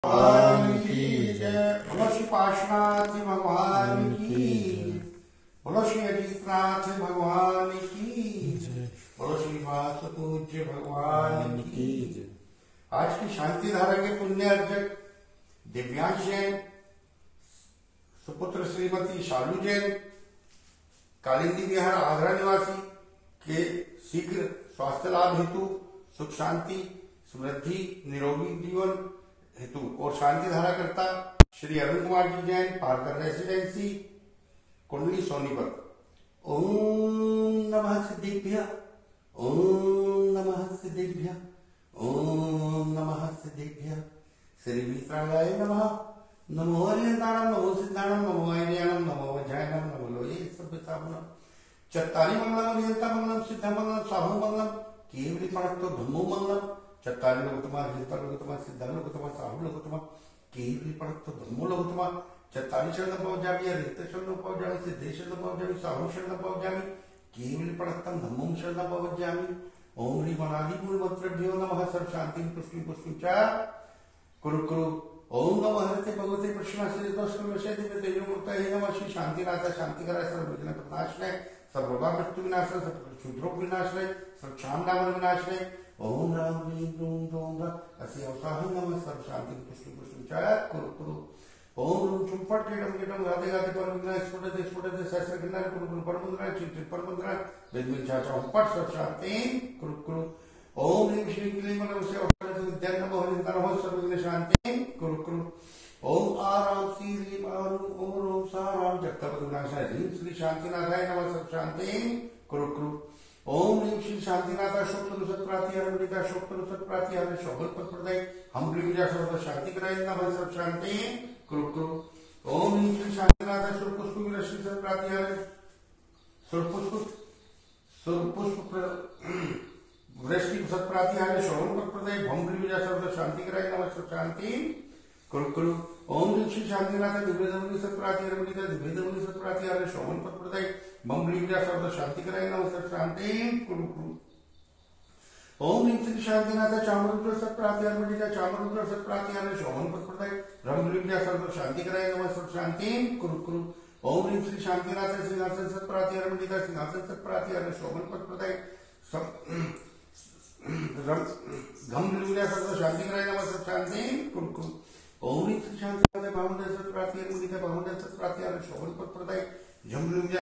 भगवान की जय। बोलो श्री पार्श्वनाथ भगवान की, बोलो श्री अजीतनाथ भगवान की जय, बोलो श्री वास पूज्य भगवान की जय। आज की शांति धारा के पुण्य अर्जक दिव्यांश जैन, सुपुत्र श्रीमती शालू जैन, कालिंदी विहार आगरा निवासी के शीघ्र स्वास्थ्य लाभ हेतु, सुख शांति समृद्धि निरोगी जीवन हेतु और शांति धारा करता श्री अरुण कुमार जी जैन, पारकर रेसिडेंसी, कुंडली सोनीपत। ओम नमः सिद्धिभ्य, ओम नमः सिद्धिभ्य, ओम नमः सिद्धिभ्य। श्री वित्रागाय नमः। नमो अरिहंताणं, नमो सिद्धाणं, नमो ऐर्याणं, नमो वज्रायणं, नमो लोये सभ्यतामनं। चत्तारि मंगलम अरिहंता मंगलम, सिद्ध मंगलम, साहु मंगलम, केवली प्रणतो धम्मो मंगलम। चत्तारि लोकोत्तमा, अरिहंता लोकोत्तमा, सिद्ध लोकोत्तमा, साहु लोकोत्तमा, केवली प्रणतो धम्मो लोकोत्तमा। चत्तारि शरणं पवजामि, अरिहंत शरणं पवजामि, सिद्धे शरणं पवजामि, साहु शरणं पवजामि, केवली प्रणतं धम्मं शरणं पवजामि। ओम ह्रीं अनादि मूलमन्त्रेभ्यो नमः। सर्व शांतिं पुष्टिं पुष्टिं च कुरु कुरु। ओम नमः हरते भगवते प्रश्नाश्रय दिव्य तेजोमूर्तये नमः। श्री शांतिनाथ शांतिकराय, सर्व विघ्न प्रणाशनाय, सर्व रोग मृत्यु विनाशनाय, सर्व क्षुद्रोग विनाशनाय, सर्व क्षाम दामन विनाशनाय। ओम राम ह्रीं रूम रोम अस्य अवसाहं नमः। सर्व शांति पुष्टि पुष्टि च कुरु कुरु। ओम रूम चुम्पट कीटम कीटम गाते गाते पर विघ्न स्फुटते स्फुटते सहस्र किन्नर कुरु कुरु परमंद्रा चित परमंद्रा वेदमिन चाचा पट सर्व शांति कुरु कुरु। ओम ह्रीं श्री क्लीं मनोसे अवसाद विद्या नमः हरिहंता नमः। सर्व विघ्न शांति कुरु कुरु। ओम आराम श्री ह्रीं ओम ओम साराम जगतपति विनाशाय ह्रीं श्री शांतिनाथाय नमः। सर्व शांति कुरु कुरु। ओम ह्रीं श्री शांतिनाथ शोक सत्प्रातिहार मृदा शोक सत्प्रातिहार शोभन पद हम गिरिजा सर्व शांति कराय नमः। सर्व शांति कुरु कुरु। ओम ह्रीं श्री शांतिनाथ सुरपुष्प विरश्री सत्प्रातिहार सुरपुष्प वृष्टि सत्प्रातिहार शोभन पद हम गिरिजा सर्व शांति कराय नमः। सर्व शांति कुरु कुरु। ओम ह्रीं श्री शांतिनाथ दिव्यधवनी सत्प्रातिहार मृदा दिव्यधवनी सत्प्रातिहार शोभन पद मंगलीजा सर्व शांति कराय नमः। सर्व शांति कुरु कुरु। ओम ह्रीं श्री शांतिनाथ चामरुद्र सत्प्रातिहार मृदा चामरुद्र सत्प्रातिहार शोभन पद रंगलीजा सर्व शांति कराय नमः। सर्व शांति कुरु कुरु। ओम ह्रीं श्री शांतिनाथ सिंहासन सत्प्रातिहार मृदा सिंहासन सत्प्रातिहार शोभन पद घमलीजा सर्व शांति कराय नमः। सर्व शांति कुरु कुरु। ओम ह्रीं श्री शांतिनाथ भावंड सत्प्रातिहार मृदा भावंड सत्प्रातिहार शोभन पद झमलीजा